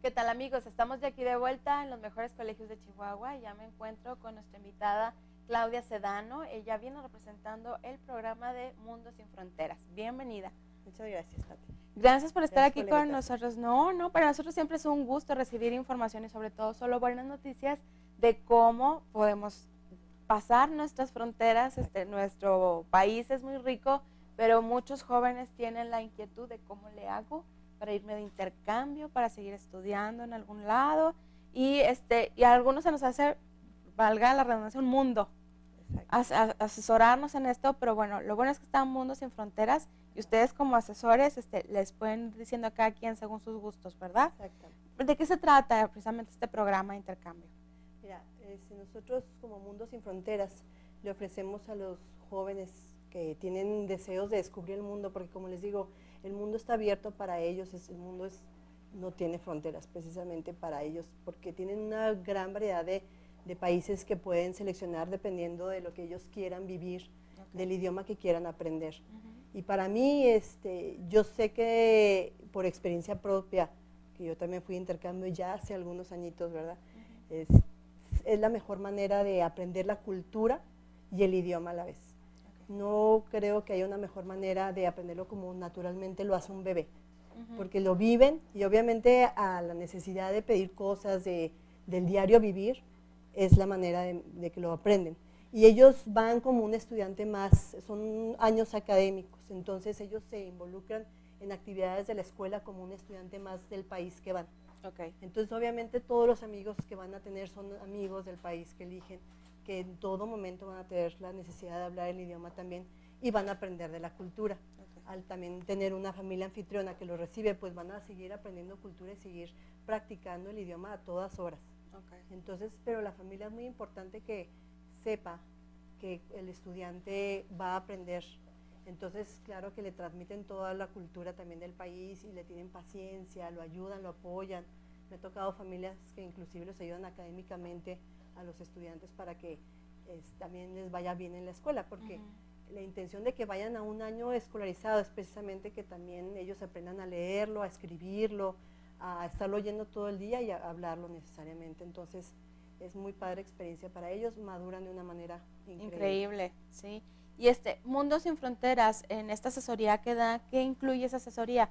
¿Qué tal, amigos? Estamos de aquí de vuelta en los mejores colegios de Chihuahua. Ya me encuentro con nuestra invitada Claudia Sedano. Ella viene representando el programa de Mundo Sin Fronteras. Bienvenida. Muchas gracias, Tati. Gracias por estar Gracias aquí por con nosotros. No, para nosotros siempre es un gusto recibir información y sobre todo solo buenas noticias de cómo podemos pasar nuestras fronteras. Nuestro país es muy rico, pero muchos jóvenes tienen la inquietud de cómo le hago para irme de intercambio, para seguir estudiando en algún lado, y a algunos se nos hace, valga la redundancia, un mundo asesorarnos en esto, pero bueno, lo bueno es que está Mundo Sin Fronteras y ustedes como asesores les pueden ir diciendo a cada quien según sus gustos, ¿verdad? Exactamente. ¿De qué se trata precisamente este programa de intercambio? Mira, nosotros como Mundo Sin Fronteras le ofrecemos a los jóvenes que tienen deseos de descubrir el mundo, porque como les digo, el mundo está abierto para ellos, no tiene fronteras precisamente para ellos, porque tienen una gran variedad de países que pueden seleccionar dependiendo de lo que ellos quieran vivir, del idioma que quieran aprender. Y para mí, yo sé que por experiencia propia, que yo también fui de intercambio ya hace algunos añitos, ¿verdad? Es la mejor manera de aprender la cultura y el idioma a la vez. No creo que haya una mejor manera de aprenderlo como naturalmente lo hace un bebé, porque lo viven y obviamente a la necesidad de pedir cosas, del diario vivir, es la manera de que lo aprenden. Y ellos van como un estudiante más, son años académicos, entonces ellos se involucran en actividades de la escuela como un estudiante más del país que van. Entonces obviamente todos los amigos que van a tener son amigos del país que eligen, que en todo momento van a tener la necesidad de hablar el idioma también y van a aprender de la cultura. Al también tener una familia anfitriona que los recibe, pues van a seguir aprendiendo cultura y seguir practicando el idioma a todas horas. Entonces, pero la familia es muy importante que sepa que el estudiante va a aprender. Entonces, claro que le transmiten toda la cultura también del país y le tienen paciencia, lo ayudan, lo apoyan. Me ha tocado familias que inclusive los ayudan académicamente a los estudiantes para que también les vaya bien en la escuela, porque la intención de que vayan a un año escolarizado es precisamente que también ellos aprendan a leerlo, a escribirlo, a estarlo oyendo todo el día y a hablarlo necesariamente. Entonces, es muy padre experiencia para ellos, maduran de una manera increíble. Sí. Y Mundo Sin Fronteras, en esta asesoría que da, ¿qué incluye esa asesoría?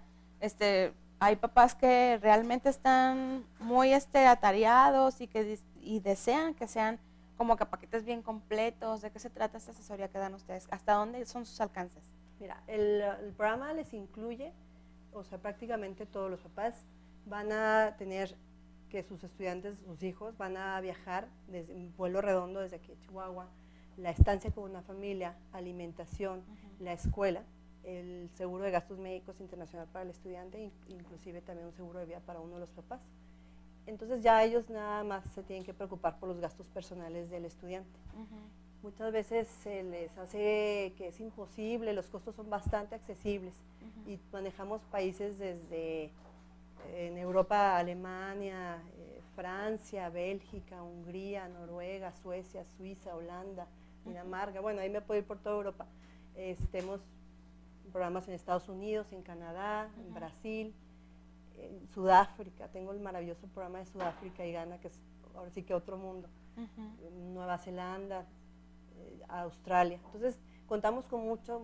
Hay papás que realmente están muy atareados y desean que sean como que paquetes bien completos. ¿De qué se trata esta asesoría que dan ustedes? ¿Hasta dónde son sus alcances? Mira, el programa les incluye, o sea, prácticamente todos los papás van a tener que sus estudiantes, sus hijos, van a viajar desde un vuelo redondo desde aquí a Chihuahua, la estancia con una familia, alimentación, la escuela, el seguro de gastos médicos internacional para el estudiante, inclusive también un seguro de vida para uno de los papás. Entonces ya ellos nada más se tienen que preocupar por los gastos personales del estudiante. Muchas veces se les hace que es imposible, los costos son bastante accesibles y manejamos países desde en Europa, Alemania, Francia, Bélgica, Hungría, Noruega, Suecia, Suiza, Holanda, Dinamarca, bueno, ahí me puedo ir por toda Europa. Tenemos programas en Estados Unidos, en Canadá, en Brasil, en Sudáfrica, tengo el maravilloso programa de Sudáfrica y Ghana, que es ahora sí que otro mundo, Nueva Zelanda, Australia. Entonces, contamos con muchas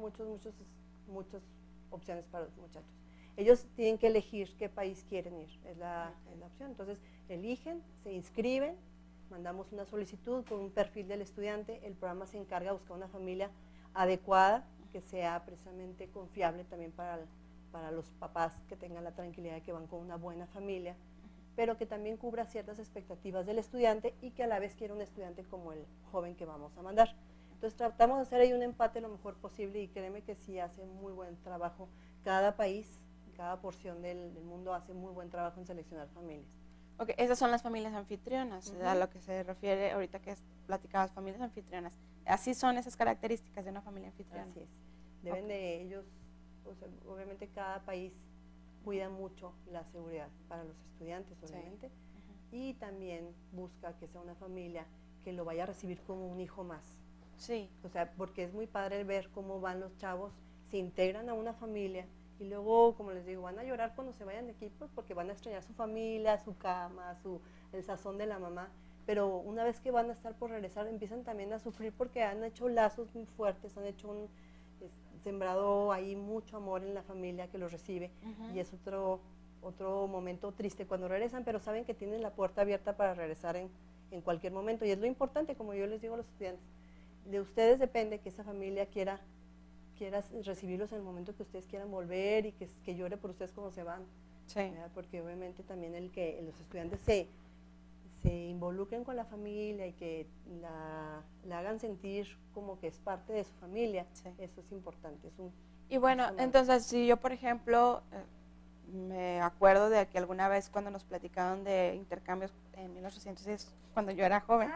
opciones para los muchachos. Ellos tienen que elegir qué país quieren ir, es la opción. Entonces, eligen, se inscriben, mandamos una solicitud con un perfil del estudiante, el programa se encarga de buscar una familia adecuada, que sea precisamente confiable también para los papás, que tengan la tranquilidad de que van con una buena familia, pero que también cubra ciertas expectativas del estudiante y que a la vez quiera un estudiante como el joven que vamos a mandar. Entonces tratamos de hacer ahí un empate lo mejor posible y créeme que sí hace muy buen trabajo. Cada país, cada porción del mundo hace muy buen trabajo en seleccionar familias. Ok, esas son las familias anfitrionas, a lo que se refiere ahorita que platicabas, familias anfitrionas. Así son esas características de una familia anfitriona. Así es. Deben de ellos, o sea, obviamente cada país cuida mucho la seguridad para los estudiantes, obviamente, y también busca que sea una familia que lo vaya a recibir como un hijo más. Sí. O sea, porque es muy padre ver cómo van los chavos, se integran a una familia Y luego, como les digo, van a llorar cuando se vayan de aquí pues, porque van a extrañar su familia, su cama, el sazón de la mamá. Pero una vez que van a estar por regresar, empiezan también a sufrir porque han hecho lazos muy fuertes, han hecho sembrado ahí mucho amor en la familia que los recibe. Y es otro momento triste cuando regresan, pero saben que tienen la puerta abierta para regresar en cualquier momento. Y es lo importante, como yo les digo a los estudiantes, de ustedes depende que esa familia quiera recibirlos en el momento que ustedes quieran volver y que llore por ustedes cuando se van. Sí. Porque obviamente también el que los estudiantes se involucren con la familia y que la hagan sentir como que es parte de su familia, sí. Eso es importante. Y bueno, entonces si yo por ejemplo me acuerdo de que alguna vez cuando nos platicaron de intercambios en 1810, cuando yo era joven,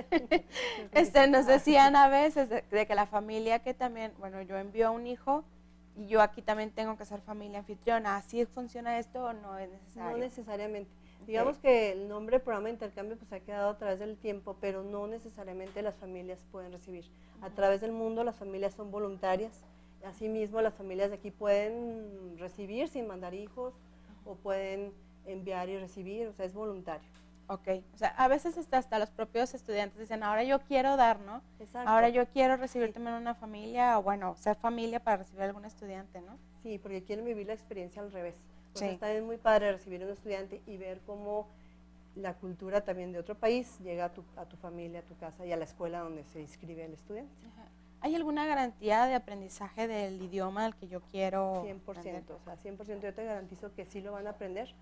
nos decían a veces de que la familia que también, bueno, yo envío a un hijo y yo aquí también tengo que ser familia anfitriona. ¿Así funciona esto o no es necesario? No necesariamente. Okay. Digamos que el nombre programa de intercambio pues ha quedado a través del tiempo, pero no necesariamente las familias pueden recibir. A través del mundo las familias son voluntarias. Asimismo, las familias de aquí pueden recibir sin mandar hijos o pueden enviar y recibir, o sea, es voluntario. Ok, o sea, a veces hasta los propios estudiantes dicen, ahora yo quiero dar, ¿no? Exacto. Ahora yo quiero recibir también una familia, o bueno, ser familia para recibir a algún estudiante, ¿no? Sí, porque quieren vivir la experiencia al revés. O sí. sea, está bien muy padre recibir a un estudiante y ver cómo la cultura también de otro país llega a tu familia, a tu casa y a la escuela donde se inscribe el estudiante. Ajá. ¿Hay alguna garantía de aprendizaje del idioma al que yo quiero 100%, aprender? O sea, 100% yo te garantizo que sí lo van a aprender.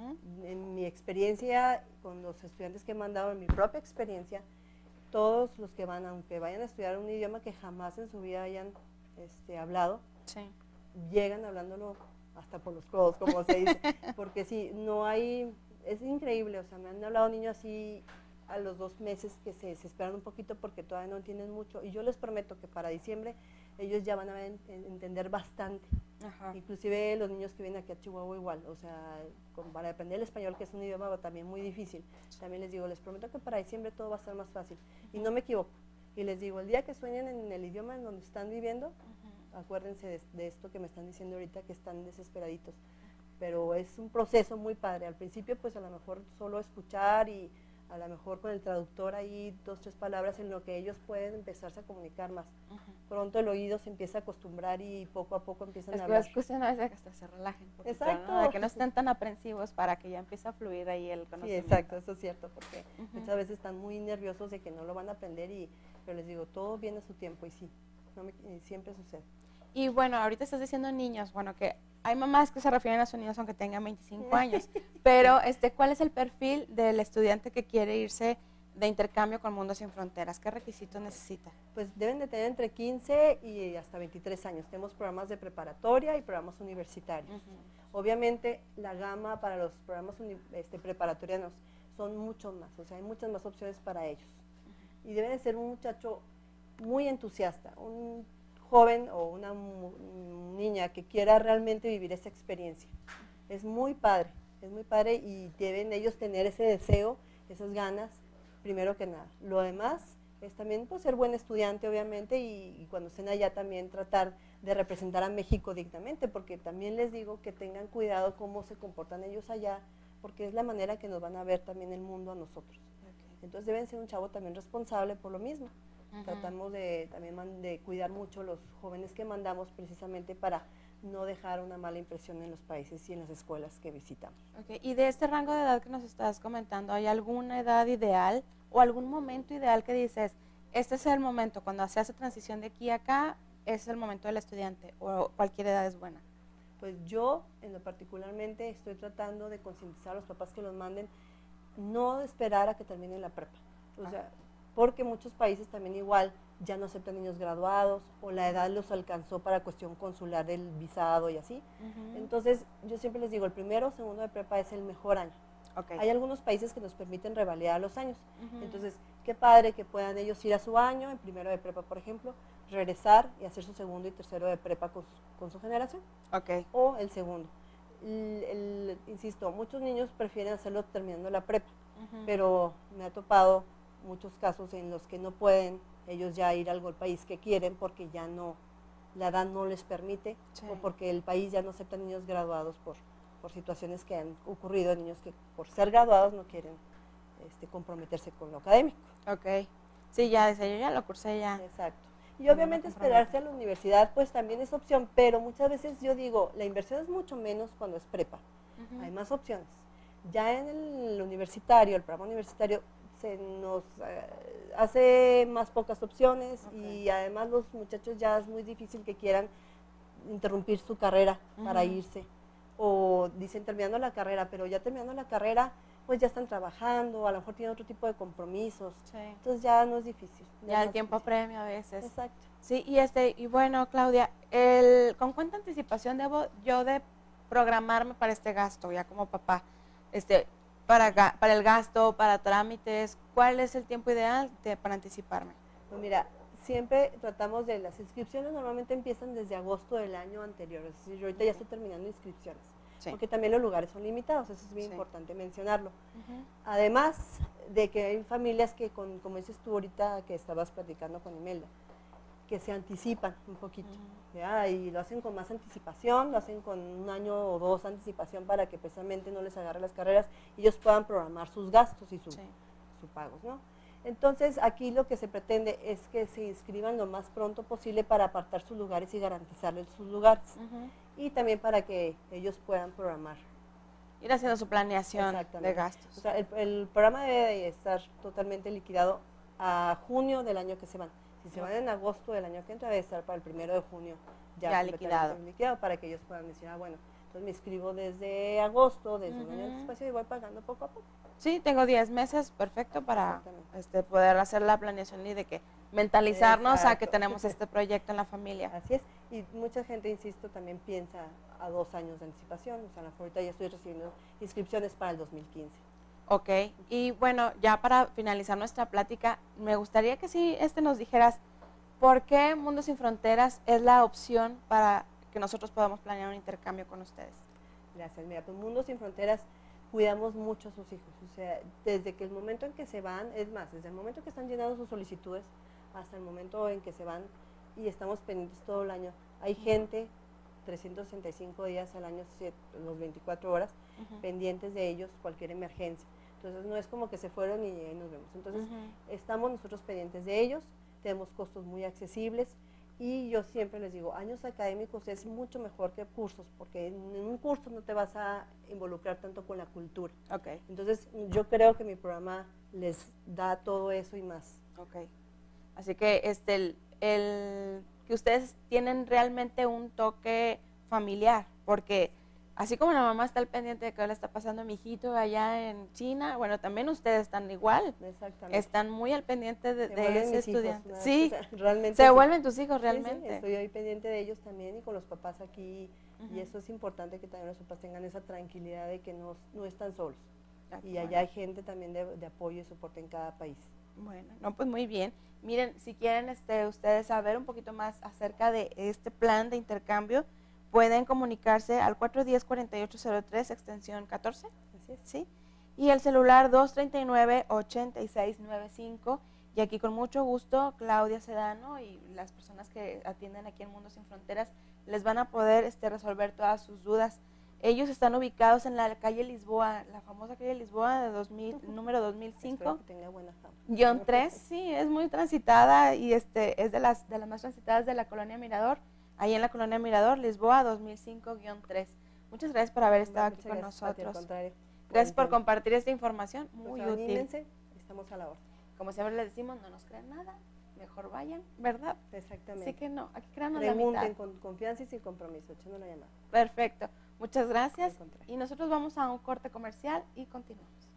En mi experiencia, con los estudiantes que he mandado, en mi propia experiencia, todos los que van, aunque vayan a estudiar un idioma que jamás en su vida hayan hablado, sí. llegan hablándolo hasta por los codos, como se dice, porque sí, no hay, es increíble, o sea, me han hablado niños así a los 2 meses que se esperan un poquito porque todavía no entienden mucho, y yo les prometo que para diciembre ellos ya van a entender bastante. Ajá. Inclusive los niños que vienen aquí a Chihuahua igual, o sea, para aprender el español, que es un idioma también muy difícil, también les digo, les prometo que para diciembre todo va a ser más fácil, y no me equivoco, y les digo, el día que sueñen en el idioma en donde están viviendo, acuérdense de esto que me están diciendo ahorita, que están desesperaditos, pero es un proceso muy padre. Al principio pues a lo mejor solo escuchar y a lo mejor con el traductor ahí 2, 3 palabras en lo que ellos pueden empezarse a comunicar más. Pronto el oído se empieza a acostumbrar y poco a poco empiezan a hablar. Es cuestión a veces que hasta se relajen un poquito, exacto, ¿no? De que no estén tan aprensivos para que ya empiece a fluir ahí el conocimiento. Sí, exacto, eso es cierto, porque muchas veces están muy nerviosos de que no lo van a aprender, pero les digo, todo viene a su tiempo y sí, siempre sucede. Y bueno, ahorita estás diciendo niños, bueno, que hay mamás que se refieren a sus niños aunque tengan 25 años, pero ¿cuál es el perfil del estudiante que quiere irse de intercambio con Mundo Sin Fronteras? ¿Qué requisitos necesita? Pues deben de tener entre 15 y hasta 23 años. Tenemos programas de preparatoria y programas universitarios. Obviamente la gama para los programas preparatorianos son muchos más, o sea, hay muchas más opciones para ellos. Y debe de ser un muchacho muy entusiasta, un joven o una niña que quiera realmente vivir esa experiencia. Es muy padre y deben ellos tener ese deseo, esas ganas, primero que nada. Lo demás es también pues, ser buen estudiante, obviamente, y cuando estén allá también tratar de representar a México dignamente, porque también les digo que tengan cuidado cómo se comportan ellos allá, porque es la manera que nos van a ver también el mundo a nosotros. Okay. Entonces deben ser un chavo también responsable por lo mismo. Tratamos también de cuidar mucho los jóvenes que mandamos precisamente para no dejar una mala impresión en los países y en las escuelas que visitamos. Okay. Y de este rango de edad que nos estás comentando, ¿hay alguna edad ideal o algún momento ideal que dices, este es el momento, cuando se hace transición de aquí a acá, es el momento del estudiante o cualquier edad es buena? Pues yo, en lo particularmente, estoy tratando de concientizar a los papás que los manden, no esperar a que terminen la prepa. O sea, porque muchos países también igual ya no aceptan niños graduados o la edad los alcanzó para cuestión consular del visado y así. Entonces, yo siempre les digo, el primero o segundo de prepa es el mejor año. Okay. Hay algunos países que nos permiten revalidar los años. Entonces, qué padre que puedan ellos ir a su año, en primero de prepa, por ejemplo, regresar y hacer su segundo y tercero de prepa con su generación. Okay. O el segundo. Insisto, muchos niños prefieren hacerlo terminando la prepa, pero me ha topado muchos casos en los que no pueden ellos ya ir al país que quieren porque ya no la edad no les permite, Sí. o porque el país ya no acepta niños graduados por situaciones que han ocurrido, niños que por ser graduados no quieren comprometerse con lo académico. Ok. Sí, ya dice, yo ya lo cursé ya. Exacto. Y No me obviamente comprometo. esperarse a la universidad pues también es opción, pero muchas veces yo digo, la inversión es mucho menos cuando es prepa. Ujú. Hay más opciones. Ya en el universitario, el programa universitario, se nos hace más pocas opciones y además los muchachos ya es muy difícil que quieran interrumpir su carrera para irse. O dicen terminando la carrera, pero ya terminando la carrera, pues ya están trabajando, a lo mejor tienen otro tipo de compromisos. Sí. Entonces ya no es difícil. Ya es el tiempo difícil. premio a veces. Exacto. Sí, y bueno, Claudia, ¿con cuánta anticipación debo yo de programarme para este gasto, ya como papá? Para el gasto, para trámites, ¿cuál es el tiempo ideal para anticiparme? Pues mira, siempre tratamos de, las inscripciones normalmente empiezan desde agosto del año anterior, es decir, yo ahorita ya estoy terminando inscripciones, Sí. porque también los lugares son limitados, eso es bien Sí. importante mencionarlo. Ujú. Además de que hay familias que, como dices tú ahorita que estabas platicando con Imelda, que se anticipan un poquito, ¿ya? Y lo hacen con más anticipación, lo hacen con 1 año o 2 anticipación para que precisamente no les agarre las carreras y ellos puedan programar sus gastos y sus pagos, ¿no? Entonces, aquí lo que se pretende es que se inscriban lo más pronto posible para apartar sus lugares y garantizarles sus lugares. Y también para que ellos puedan programar. Ir haciendo su planeación de gastos. O sea, el programa debe de estar totalmente liquidado a junio del año que se van. Si se van en agosto del año que entra, debe estar para el 1 de junio ya liquidado, para que ellos puedan decir, bueno, entonces me inscribo desde agosto, desde un año de anticipación y voy pagando poco a poco. Sí, tengo 10 meses, perfecto, para poder hacer la planeación y de que mentalizarnos a que tenemos este proyecto en la familia. Así es, y mucha gente, insisto, también piensa a 2 años de anticipación, o sea, ahorita ya estoy recibiendo inscripciones para el 2015. Ok, y bueno, ya para finalizar nuestra plática, me gustaría que sí nos dijeras por qué Mundo Sin Fronteras es la opción para que nosotros podamos planear un intercambio con ustedes. Gracias, mira, pues Mundo Sin Fronteras cuidamos mucho a sus hijos, o sea, desde que el momento en que se van, es más, desde el momento que están llenando sus solicitudes hasta el momento en que se van y estamos pendientes todo el año. Hay gente 365 días al año, los 24 horas, pendientes de ellos, cualquier emergencia. Entonces no es como que se fueron y nos vemos. Entonces estamos nosotros pendientes de ellos, tenemos costos muy accesibles y yo siempre les digo, años académicos es mucho mejor que cursos, porque en un curso no te vas a involucrar tanto con la cultura. Okay. Entonces yo creo que mi programa les da todo eso y más. Okay. Así que que ustedes tienen realmente un toque familiar, porque así como la mamá está al pendiente de qué le está pasando a mi hijito allá en China, bueno, también ustedes están igual. Exactamente. Están muy al pendiente de ese estudiante. Hijos, sí, o sea, realmente se vuelven tus hijos realmente. Sí, estoy ahí pendiente de ellos también y con los papás aquí. Y eso es importante que también los papás tengan esa tranquilidad de que no están solos. Y allá hay gente también de apoyo y soporte en cada país. Bueno, no, pues muy bien. Miren, si quieren ustedes saber un poquito más acerca de este plan de intercambio, pueden comunicarse al 410-4803, extensión 14. Así es. ¿Sí? Y el celular 239-8695. Y aquí con mucho gusto, Claudia Sedano y las personas que atienden aquí en Mundo Sin Fronteras les van a poder resolver todas sus dudas. Ellos están ubicados en la calle Lisboa, la famosa calle Lisboa de número 2005. Espero que tenga buena fama. Guión 3, sí, es muy transitada y es de las más transitadas de la Colonia Mirador. Ahí en la Colonia Mirador, Lisboa 2005-3. Muchas gracias por haber estado aquí con nosotros. Gracias por compartir esta información, muy útil. Anímense, estamos a la orden. Como siempre les decimos, no nos crean nada, mejor vayan, ¿verdad? Exactamente. Así que no, aquí créanos la mitad. Pregunten con confianza y sin compromiso, echando una llamada. Perfecto, muchas gracias. Y nosotros vamos a un corte comercial y continuamos.